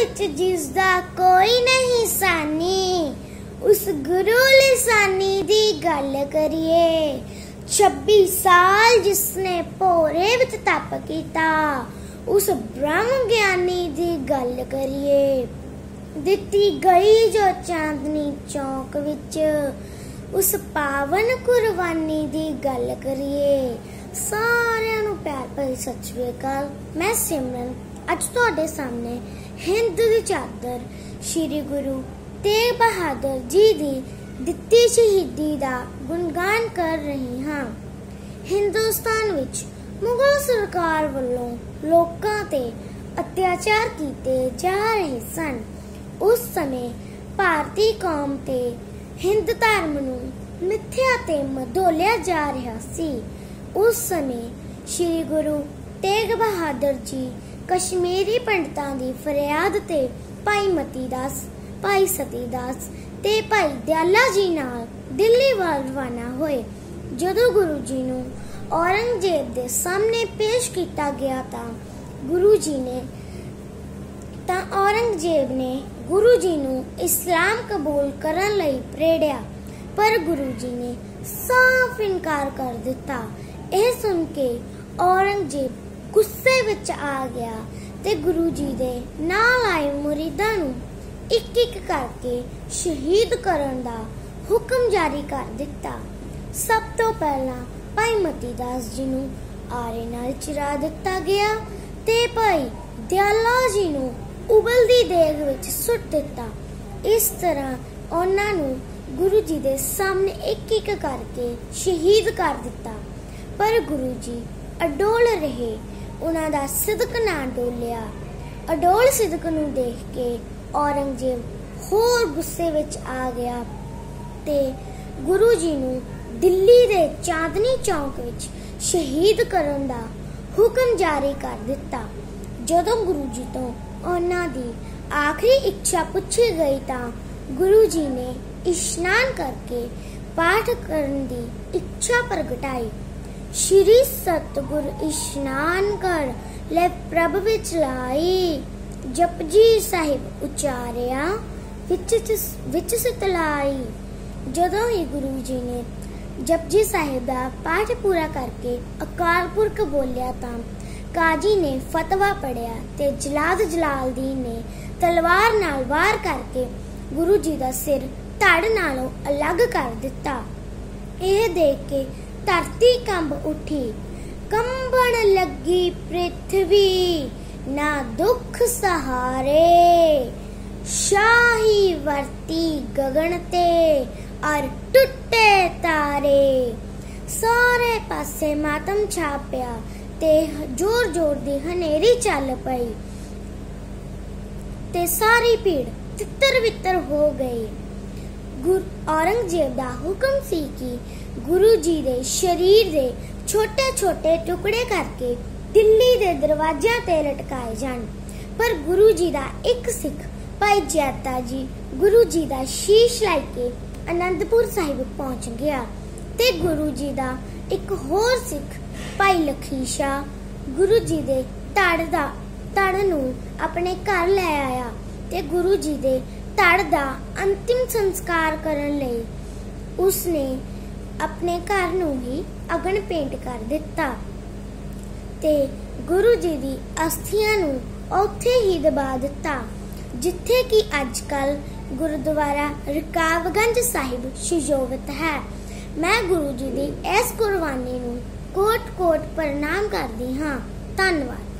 विच जिसदा कोई नहीं सानी, उस गुरु लिसानी दी गल करिए। 26 साल जिसने भोरे विच तप कीता, उस ब्रह्म ज्ञानी दी गल करिए। दिती गई जो चांदनी चौक विच, उस पावन कुर्बानी दी गल करिए। सारिਆਂ ਨੂੰ प्यार भरी सत श्री अकाल। मैं सिमरन अज तुहाडे सामने हिंद दी चादर श्री गुरु तेग बहादुर जी दी दित्ती शहीदी दा गुणगान कर रही हाँ। हिंदुस्तान विच मुगल सरकार वल्लों लोकां ते अत्याचार कीते जा रहे सन। उस समय भारती कौम ते हिंद धर्म नूं मिथ्या ते मधोलिया जा रहा सी। उस समय श्री गुरु तेग बहादुर जी कश्मीरी पंडितां दी फरियाद ते भाई मती दास, भाई सती दास ते भाई दयाला जी नाल दिल्ली वाल रवाना होए। जदों गुरु जी नूं औरंगजेब दे सामने पेश किया गया औरंगजेब ने गुरु जी नूं इस्लाम कबूल करन लई प्रेरिया, पर गुरु जी ने साफ इनकार कर दिता। यह सुन के औरंगजेब गुस्से विच आ गया ते गुरु जी दे नाल आए मुरीदां नूं एक एक करके शहीद करन दा हुक्म जारी कर दिता। सब तो पहला भाई मती दास जी नूं आरे नाल चिरा दिता गया ते भाई दयाला जी नूं उबलदी देग विच सुट दिता। इस तरह उन्हां नूं गुरु जी दे सामने एक एक करके शहीद कर दिता, पर गुरु जी अडोल रहे। उन्हां दा सिदक ना डोलिया। अडोल सिदक नूं देख के औरंगजेब होर गुस्से विच आ गया ते गुरु जी नूं दिल्ली दे चांदनी चौक विच शहीद करन दा हुक्म जारी कर दिता। जदों गुरु जी तो उन्हां दी आखिरी इच्छा पूछी गई तां गुरु जी ने इशनान करके पाठ करन दी इच्छा प्रगटाई। श्री सतगुर इशनान कर ले प्रभ विच लाई, जपजी साहिब उचारिया विच सितलाई। जदों ही गुरु जी ने जपजी साहिब दा पाठ पूरा करके अकाल पुरख बोलिया तां काजी ने फतवा पढ़िया ते जलाद जलालदीन ने तलवार नाल वार करके गुरु जी दा सिर धड़ नालों अलग कर दिता। यह देख के धरती कंब उठी, कंबण लगी पृथ्वी ना दुख सहारे। शाही वरती गगन ते और टुटे तारे। सारे पासे मातम छापिया ते जोर जोर दी हनेरी चल पई ते सारी भीड़ तितर बितर हो गई। औरंगजेब दा हुक्म सी कि गुरु जी दे शरीर दे छोटे छोटे टुकड़े करके दिल्ली दे दरवाज़ियां ते लटकाए जान, पर गुरु जी दा एक सिख भाई जैता जी गुरु जी दा शीश लाके आनंदपुर साहिब पहुंच गया ते गुरु जी दा एक होर सिख भाई लखीशा गुरु जी दे धड़ नूं अपने घर ले आया ते गुरु जी दे धड़ दा अंतिम संस्कार करन लई उसने अपने घर नूं ही अगन पेंट कर दिता ते गुरु जी दी अस्थियां नूं उत्थे ही दबा दिता, जिथे कि अजकल गुरुद्वारा रकाबगंज साहिब सुशोभित है। मैं गुरु जी दी इस कुर्बानी नूं कोट कोट प्रणाम करदी हां। धन्नवाद।